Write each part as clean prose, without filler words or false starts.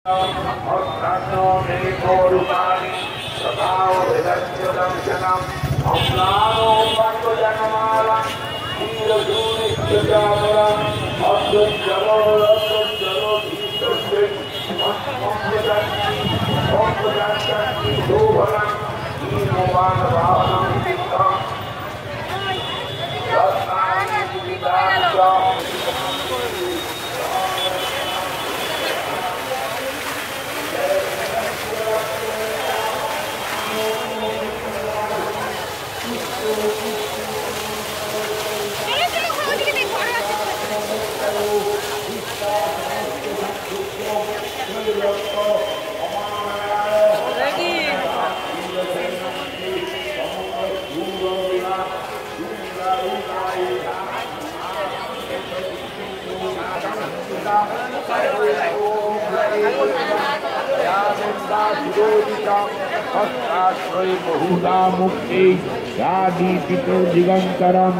मुक्ति यादी पितो दिगंतरम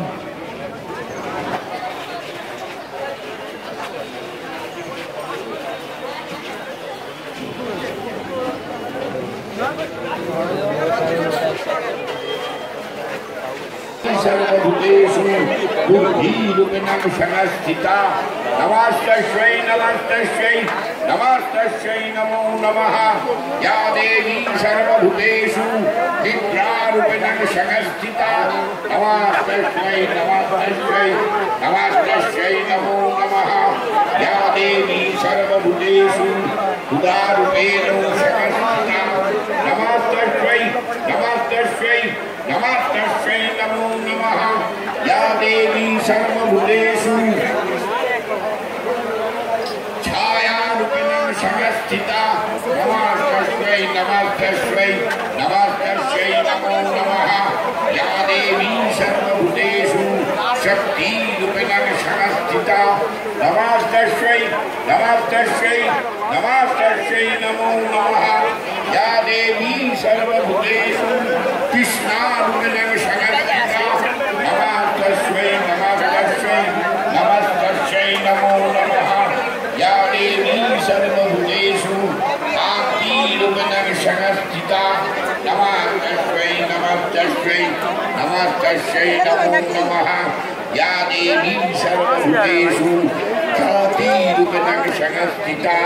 सर्वभूतेषु बुद्धिरूपिणं संस्थिता नमस्तस्यै नमस्तस्यै नमस्तस्यै नमो नमः या देवी सर्वभूतेषु निद्रारूपिणं संस्थिता नमस्तस्यै नमस्तस्यै नमस्तस्यै नमो नमः या देवी सर्वभूतेषु उदारूपेण संस्थिता नमस्तस्यै नमस्तस्यै नमस्तस्यै नमो नमः या देवी सर्वभूतेषु छायारूपेण संस्थिता नमस्तस्यै नमस्तस्यै नमस्तस्यै नमो नमः या देवी सर्वभूतेषु शक्तिरूपेण संस्थिता नमस्तस्यै नमस्तस्यै नमस्तस्यै नमो नमः या देवी सर्वभूतेषु कृष्णारूपेण संस्थिता नमस्तस्यै नमस्तस्यै नमस्तस्यै नमो नमः या देवी सर्वभूतेषु कान्तिरूपेण संस्थिता नमस्तस्यै नमस्तस्यै नमस्तस्यै नमो नमः या देवी सर्वभूतेषु ख्यातिरूपेण संस्थिता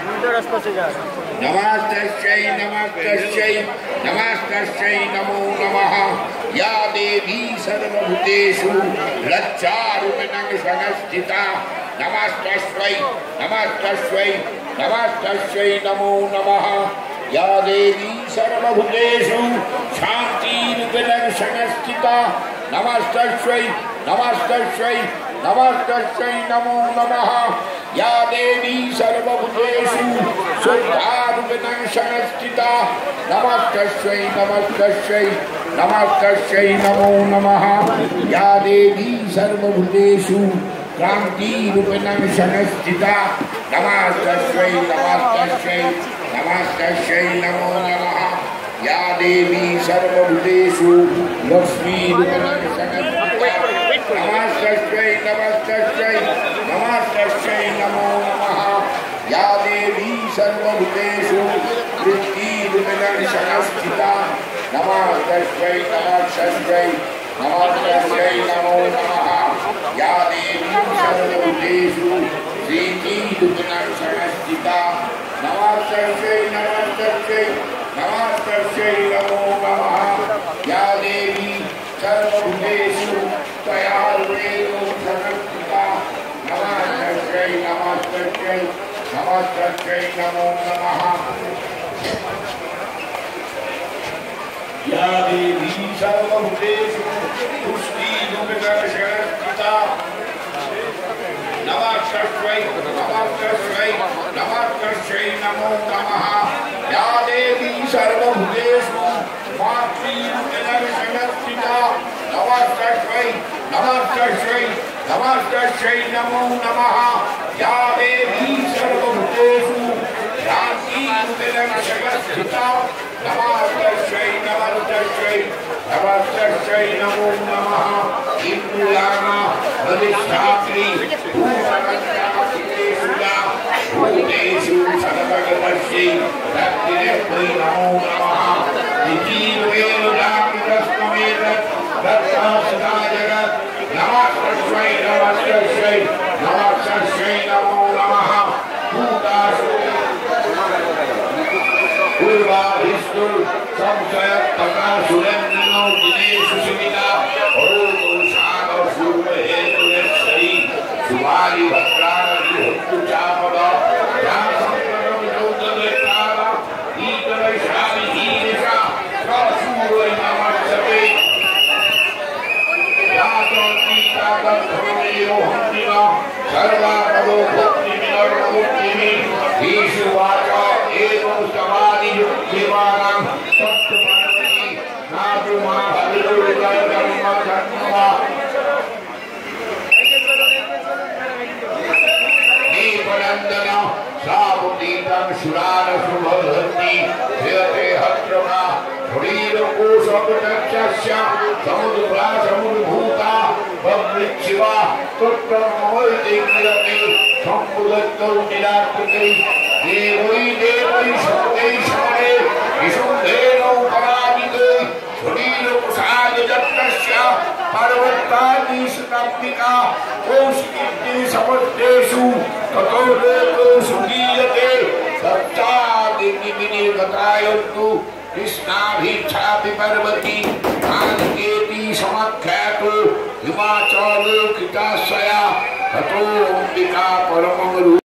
नमस्तस्यै नमस्तस्यै नमस्तस्यै नमो नमः या देवी सर्वभूतेषु लज्जारूपेण संस्थिता नमस्तस्यै नमस्तस्यै नमस्तस्यै नमो नमः या देवी सर्वभूतेषु शान्तिरूपेण संस्थिता नमस्तस्यै नमस्तस्यै नमस्तस्यै नमो नमः या देवी सर्वभूतेषु शुद्धारूपेण संस्थिता नमस्तस्यै नमस्तस्यै नमस्तस्यै नमो नमः या देवी सर्वभूतेषु क्रान्तिरूपेण संस्थिता नमस्तस्यै नमस्तस्यै नमस्तस्यै नमो नमः या देवी सर्वभूतेषु लक्ष्मीरूपेण संस्थिता नमस्तस्यै नमस्तस्यै नमस्तस्यै नमो नमः या देवी सर्वभूतेषु वृत्तिरूपेण संस्थिता नमस्तस्यै नमस्तस्यै नमस्तस्यै नमो नमः या देवी सर्वभूतेषु प्रीतिरूपेण संस्थिता नमस्तस्यै नमस्तस्यै नमस्तस्यै नमो नमः या देवी सर्वभूतेषु दयालुरेण संस्थिता नमस्तस्यै नमस्तस्यै नमस्तस्यै नमो नमः या देवी सर्वभूतेषु पुष्टिरूपेण संस्थिता नमस्तस्यै नमस्तस्यै नमस्तस्यै नमो नमः या देवी सर्वभूतेषु मातृरूपेण संस्थिता नमस्तस्यै नमस्तस्यै नमस्तस्यै नमो नमः या देवी सर्वभूतेषु शान्तिरूपेण संस्थिता नमस्तस्यै नमस्तस्यै नमस्तस्यै नमो नमः इंद्राणा बलिष्ठात्रि भूतेषु सर्वगत शक्ति शक्तिरेत्यै नमो नमः निजीवेन जातस्तमेतत् तत्तः सदा जगत् नमः तस्मै नमो नमः भूतासु पूर्वाधिस्तु संशय तथा सुरेन्द्रनो दिनेषु सुविदा अरोगो सागर पूर्व हेतु नेक्षरी सुवारी भद्राणी हेतु चापदा जासंकरम योगदेतारा ईतवैशाली हीनिशा प्रसूरय नमस्ते यातोति तागद्धमेयो हन्दिना सर्वापदो भक्ति विनर्मुक्तिमि ईशुवाचा एवं समाधि युक्तिमानं सप्तमनि नादुमा भविरुदय धर्म धर्मवा नीपनंदन सामुदीतं सुरान सुभधन्ति जयते हत्रमा शरीरकोशपटक्षस्य समुद्रभूता बभृच्छिवा तत्प्रमोदिक्रियते सम्पुदत्तौ निराकृते देवै शब्दै शमने विशुद्धेनौ पराजिते शरीरकोशादिजत्तस्य पर्वतादिशतात्मिका कौशिकीर्ति समस्तेषु ततो लोकेषु गीयते सच्चादिनिगतायन्तु कृष्णाभिच्छापि पर्वती कालिकेति समाख्यातो हिमाचल कृताशया ततो अंबिका परमं